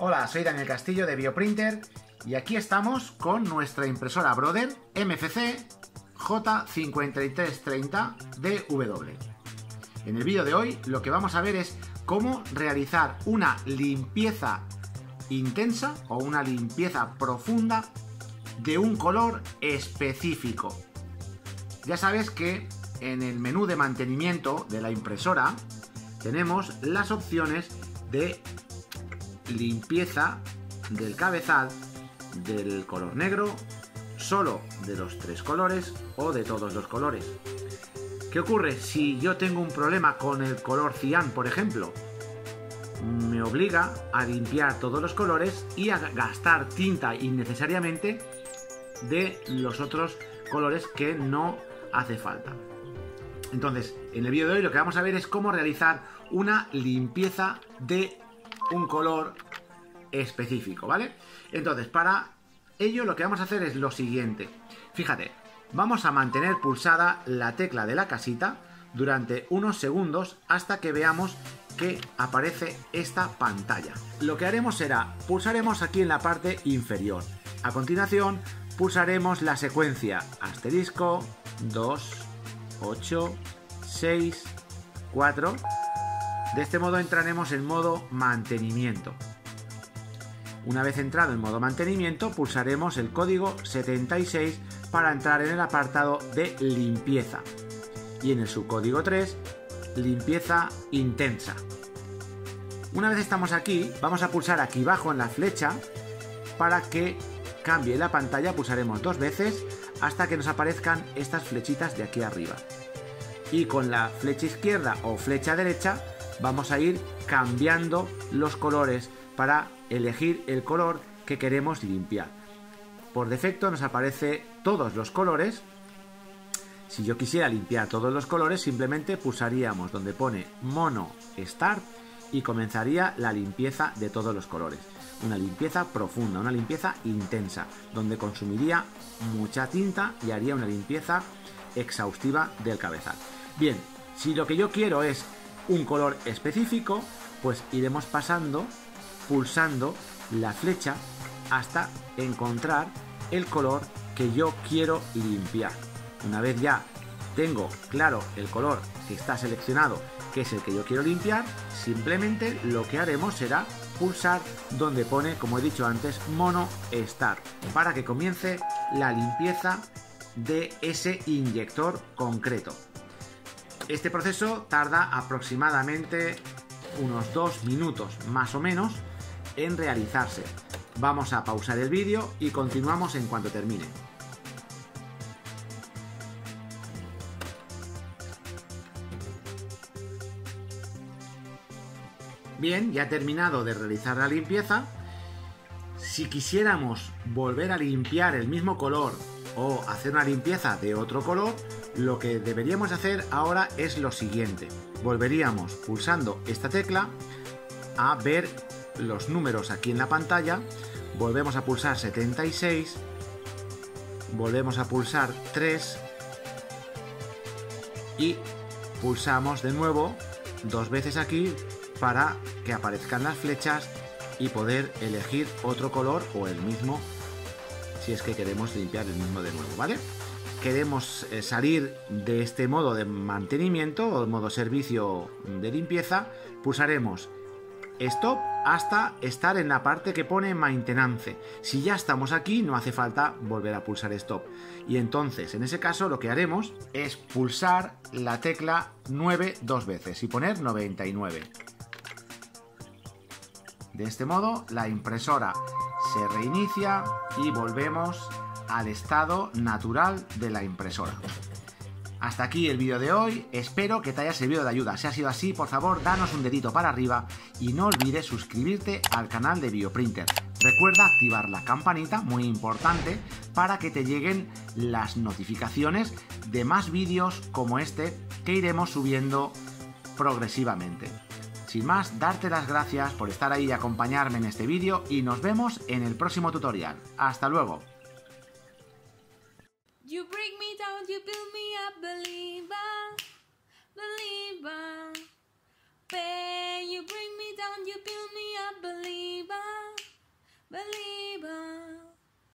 Hola, soy Daniel Castillo de Bioprinter y aquí estamos con nuestra impresora Brother MFC J5330DW. En el vídeo de hoy lo que vamos a ver es cómo realizar una limpieza intensa o una limpieza profunda de un color específico. Ya sabes que en el menú de mantenimiento de la impresora tenemos las opciones de limpieza del cabezal del color negro, solo de los 3 colores o de todos los colores. ¿Qué ocurre? Si yo tengo un problema con el color cian, por ejemplo, me obliga a limpiar todos los colores y a gastar tinta innecesariamente de los otros colores que no hace falta. Entonces, en el vídeo de hoy lo que vamos a ver es cómo realizar una limpieza de un color específico, ¿vale? Entonces, para ello lo que vamos a hacer es lo siguiente. Fíjate, vamos a mantener pulsada la tecla de la casita durante unos segundos hasta que veamos que aparece esta pantalla. Lo que haremos será, pulsaremos aquí en la parte inferior. A continuación, pulsaremos la secuencia asterisco 2, 8, 6, 4. De este modo entraremos en modo mantenimiento. Una vez entrado en modo mantenimiento, pulsaremos el código 76 para entrar en el apartado de limpieza. Y en el subcódigo 3, limpieza intensa. Una vez estamos aquí, vamos a pulsar aquí abajo en la flecha para que cambie la pantalla. Pulsaremos 2 veces hasta que nos aparezcan estas flechitas de aquí arriba. Y con la flecha izquierda o flecha derecha vamos a ir cambiando los colores para elegir el color que queremos limpiar. Por defecto nos aparece todos los colores. Si yo quisiera limpiar todos los colores, simplemente pulsaríamos donde pone Mono Start y comenzaría la limpieza de todos los colores. Una limpieza profunda, una limpieza intensa, donde consumiría mucha tinta y haría una limpieza exhaustiva del cabezal. Bien, si lo que yo quiero es un color específico, pues iremos pasando, pulsando la flecha hasta encontrar el color que yo quiero limpiar. Una vez ya tengo claro el color que está seleccionado, que es el que yo quiero limpiar, simplemente lo que haremos será pulsar donde pone, como he dicho antes, Mono Start, para que comience la limpieza de ese inyector concreto. Este proceso tarda aproximadamente unos 2 minutos más o menos en realizarse. Vamos a pausar el vídeo y continuamos en cuanto termine. Bien, ya he terminado de realizar la limpieza. Si quisiéramos volver a limpiar el mismo color o hacer una limpieza de otro color, lo que deberíamos hacer ahora es lo siguiente. Volveríamos pulsando esta tecla a ver los números aquí en la pantalla, volvemos a pulsar 76, volvemos a pulsar 3 y pulsamos de nuevo 2 veces aquí para que aparezcan las flechas y poder elegir otro color o el mismo si es que queremos limpiar el mismo de nuevo, ¿vale? Queremos salir de este modo de mantenimiento o modo servicio de limpieza, pulsaremos Stop hasta estar en la parte que pone Maintenance. Si ya estamos aquí, no hace falta volver a pulsar Stop. Y entonces, en ese caso, lo que haremos es pulsar la tecla 9 2 veces y poner 99. De este modo, la impresora se reinicia y volvemos al estado natural de la impresora. Hasta aquí el vídeo de hoy, espero que te haya servido de ayuda. Si ha sido así, por favor, danos un dedito para arriba y no olvides suscribirte al canal de Bioprinter. Recuerda activar la campanita, muy importante, para que te lleguen las notificaciones de más vídeos como este que iremos subiendo progresivamente. Sin más, darte las gracias por estar ahí y acompañarme en este vídeo y nos vemos en el próximo tutorial. ¡Hasta luego! You break me down, you build me up, believe